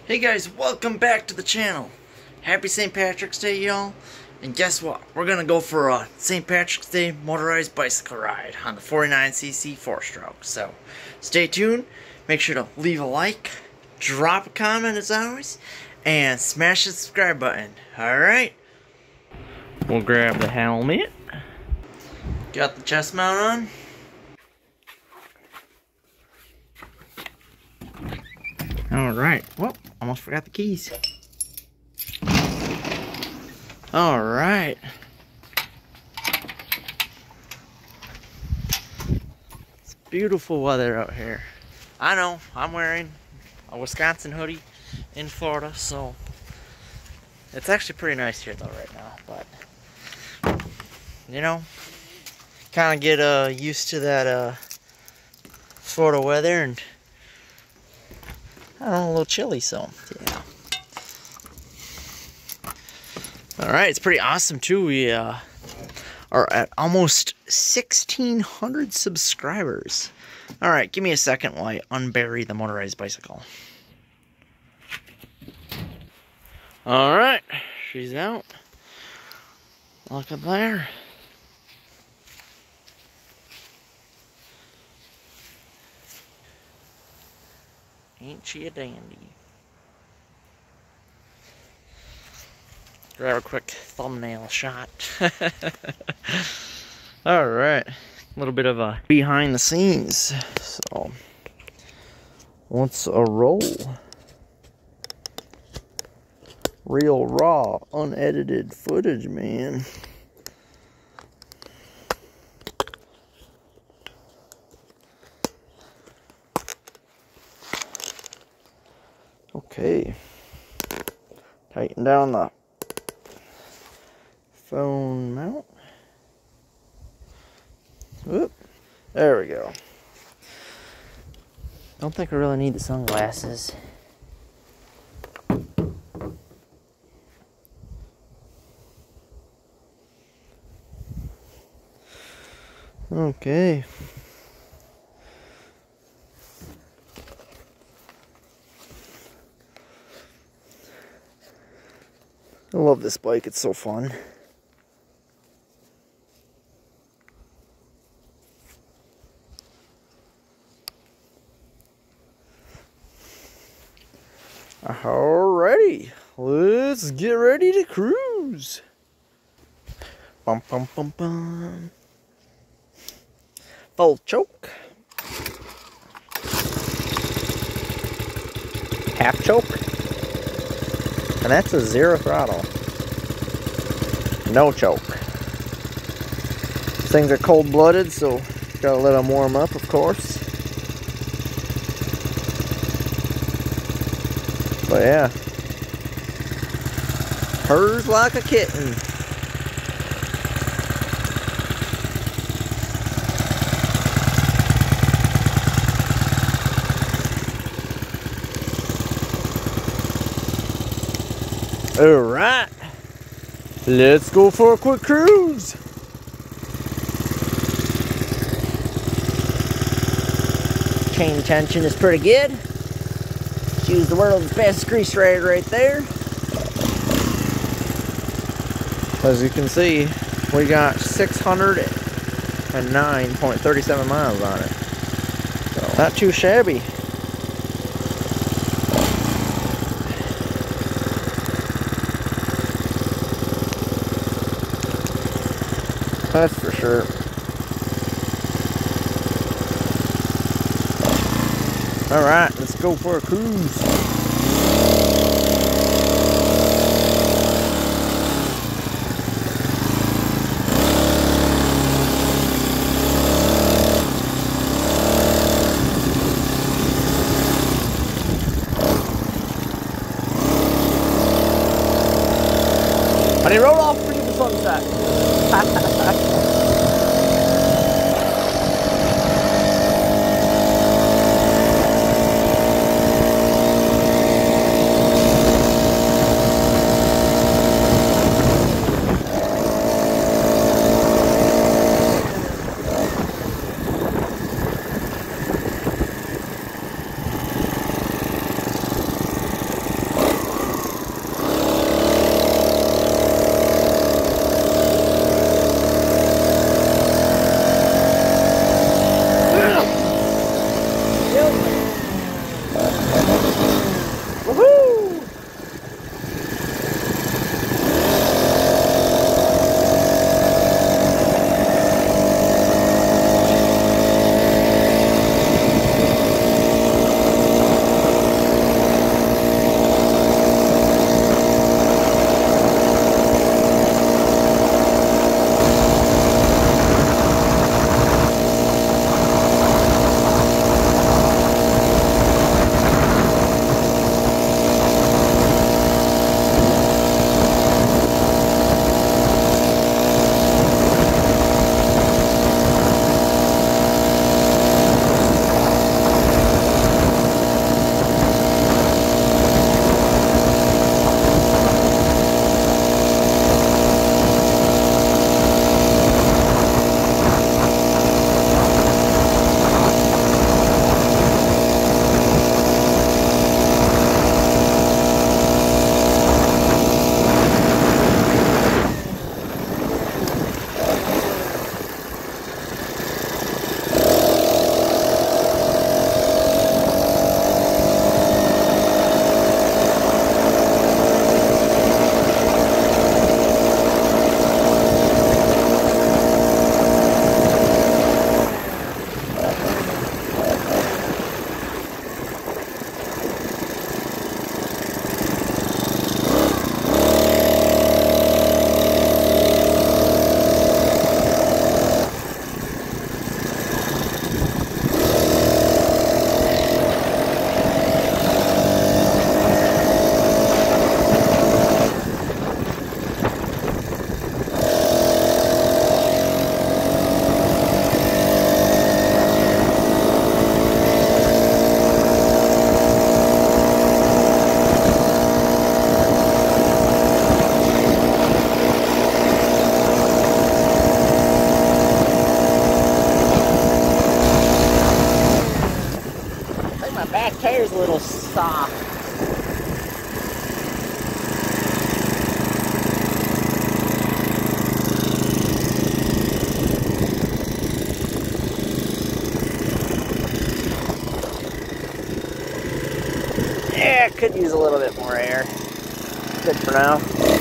Hey guys, welcome back to the channel. Happy St. Patrick's Day, y'all. And guess what? We're gonna go for a St. Patrick's Day motorized bicycle ride on the 49cc 4-stroke. So, stay tuned. Make sure to leave a like, drop a comment as always, and smash the subscribe button. Alright? We'll grab the helmet. Got the chest mount on. Alright, well, almost forgot the keys. Alright. It's beautiful weather out here. I know, I'm wearing a Wisconsin hoodie in Florida, so it's actually pretty nice here though right now, but you know, kind of get used to that Florida weather, and I don't know, a little chilly, so yeah. Alright, it's pretty awesome too. We are at almost 1,600 subscribers. Alright, give me a second while I unbury the motorized bicycle. Alright, she's out. Look at there. Ain't she a dandy? Grab a quick thumbnail shot. Alright. A little bit of a behind the scenes. So, let's roll. Real raw, unedited footage, man. Okay, tighten down the phone mount. Whoop, there we go. Don't think I really need the sunglasses. Okay. I love this bike, it's so fun. Alrighty, let's get ready to cruise. Bum bum bum bum. Full choke. Half choke. And that's a 0 throttle. No choke. These things are cold-blooded, so gotta let them warm up, of course. But yeah. Purrs like a kitten. Alright, let's go for a quick cruise. Chain tension is pretty good. Use the world's best grease rag right there. As you can see, we got 609.37 miles on it. So, not too shabby. That's for sure. Alright, let's go for a cruise. Honey, roll off for the sunset. saw. Yeah, could use a little bit more air. Good for now.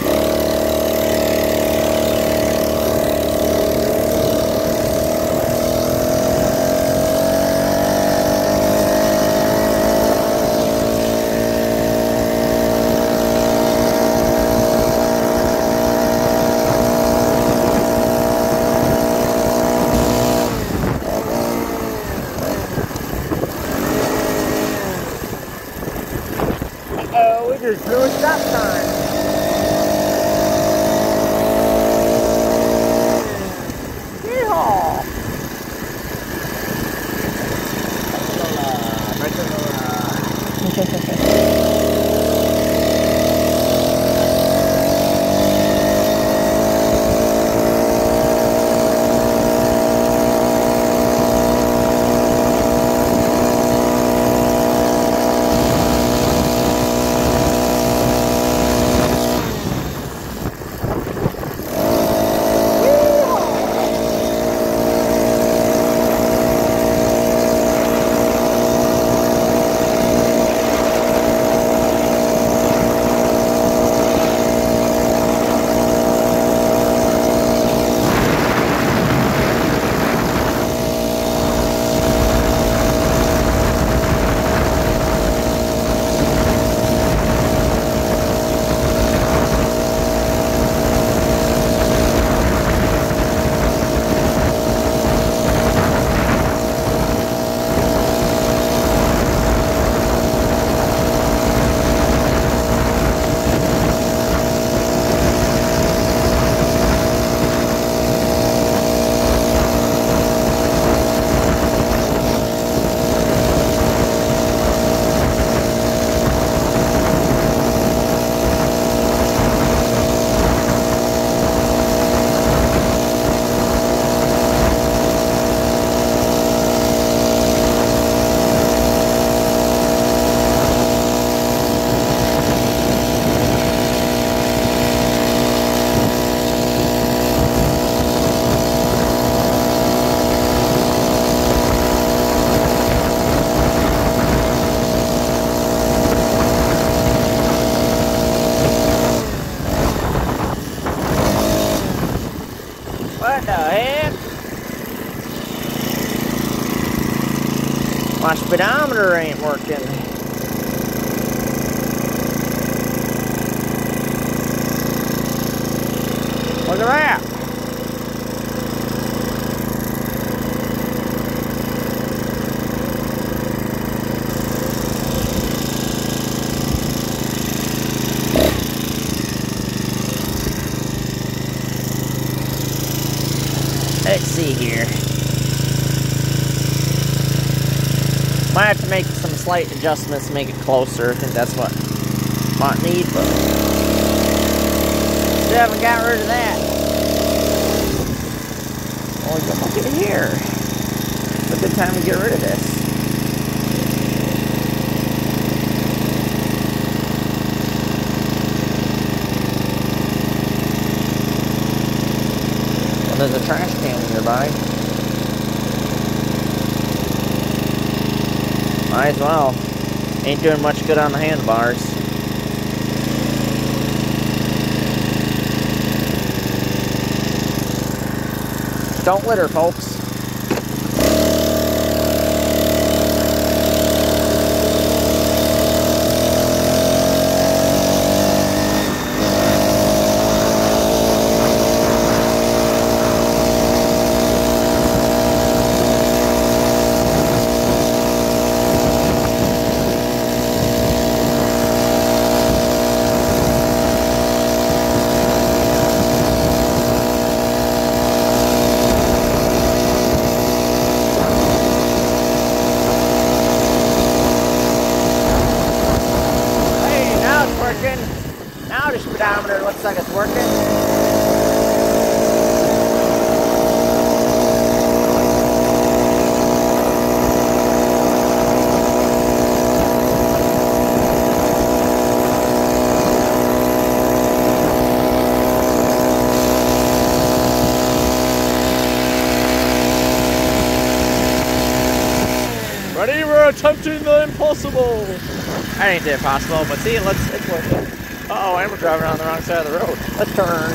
We just blew a stop sign. Yeehaw! What the heck? My speedometer ain't working. Look at that. Let's see here. Might have to make some slight adjustments to make it closer. I think that's what might need, but still haven't got rid of that. Well, look at here. It's a good time to get rid of this. There's a trash can nearby. Might as well. Ain't doing much good on the handlebars. Don't litter, folks. Now the speedometer looks like it's working. attempting the impossible. That ain't the impossible, but see, it's working. Uh-oh, and we're driving on the wrong side of the road. Let's turn.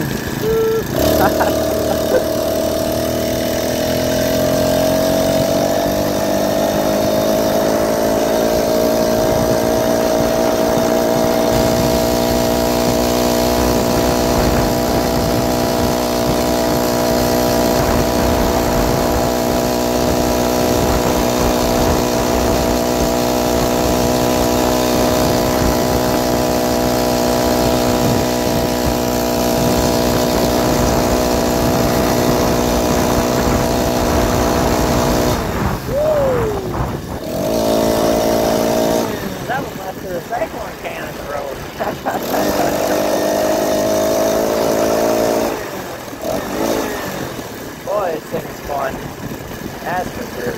Boy, this thing's fun. That's for sure.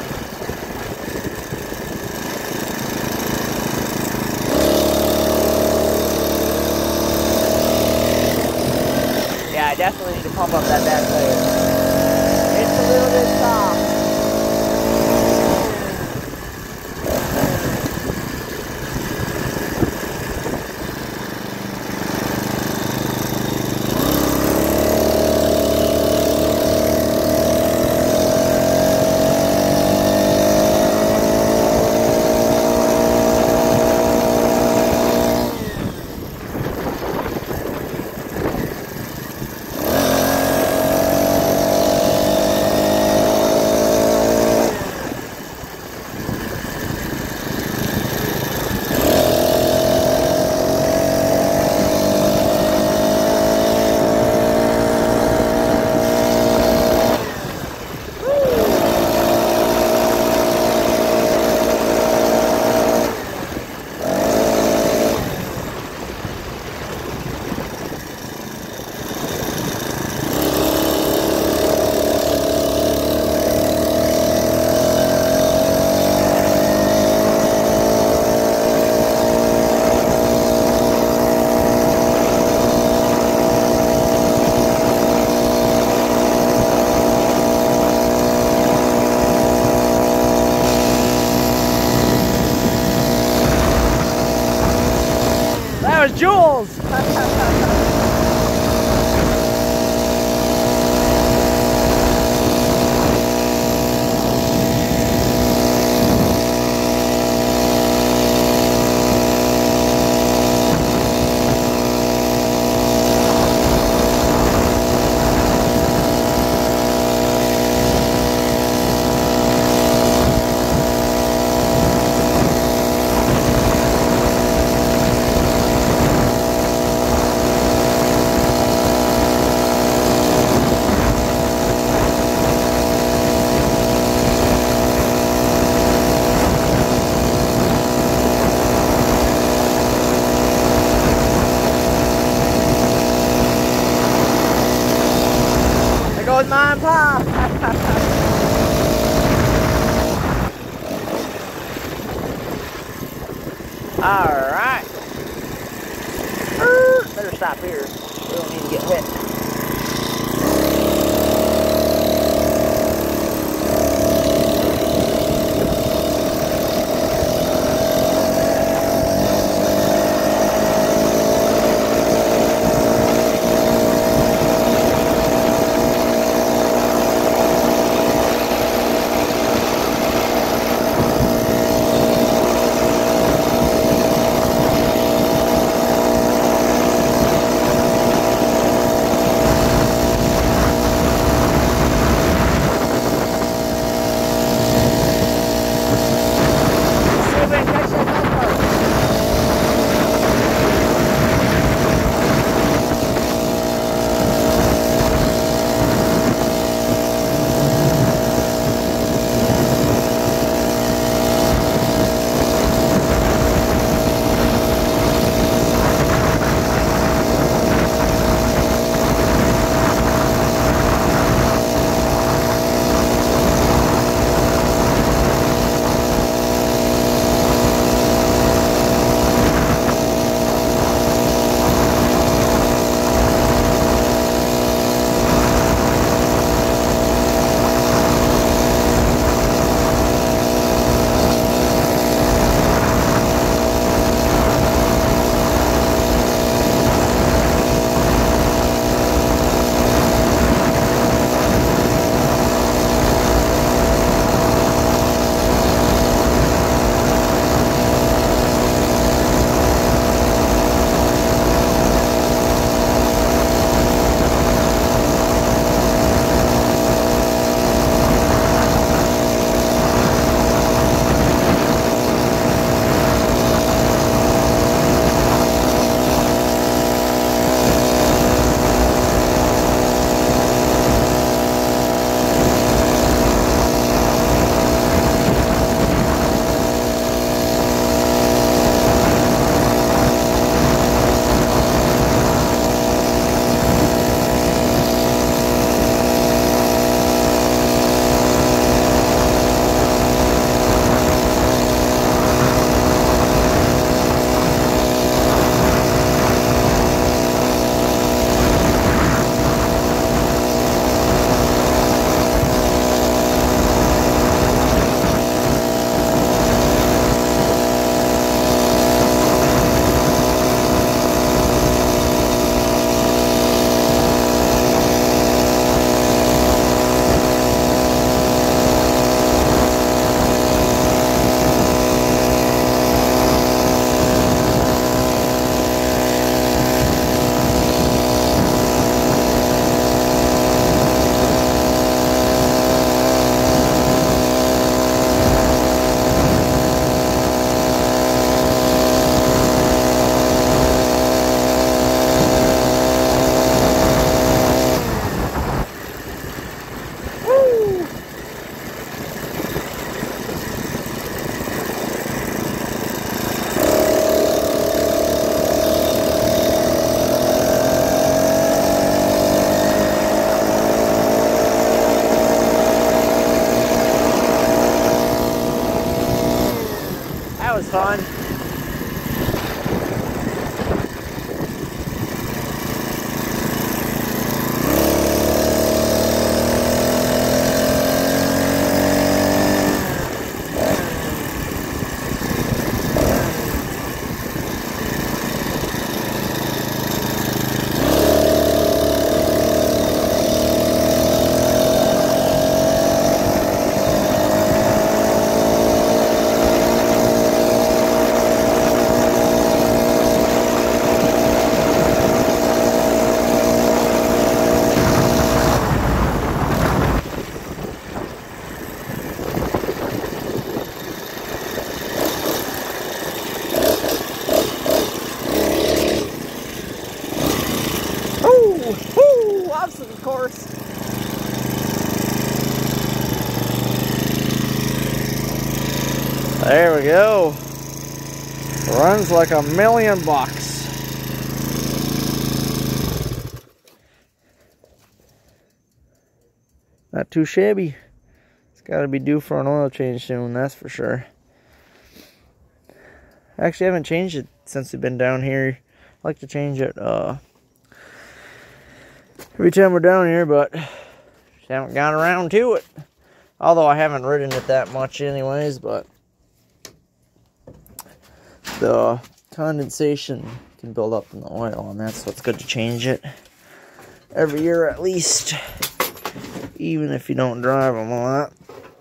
Yeah, I definitely need to pump up that back tire. It's a little bit soft. That was Jules! Goes mom and pop. All right. Better stop here. We don't need to get hit. course. There we go. Runs like $1,000,000. Not too shabby. It's got to be due for an oil change soon, that's for sure. Actually, I haven't changed it since we've been down here. I like to change it every time we're down here, but just haven't got around to it. Although I haven't ridden it that much anyways, but the condensation can build up in the oil, and that's what's good to change it every year at least, even if you don't drive them a lot.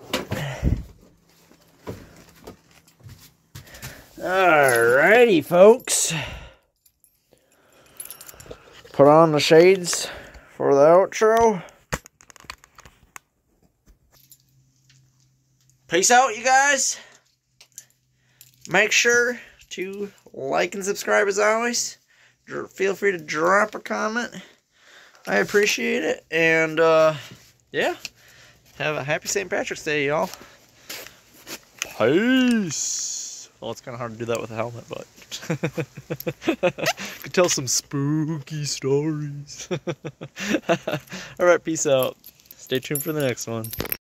Alrighty, folks. Put on the shades for the outro. Peace out, you guys. Make sure to like and subscribe as always. Feel free to drop a comment. I appreciate it. And, yeah. Have a happy St. Patrick's Day, y'all. Peace. Well, it's kind of hard to do that with a helmet, but could tell some spooky stories. Alright, peace out. Stay tuned for the next one.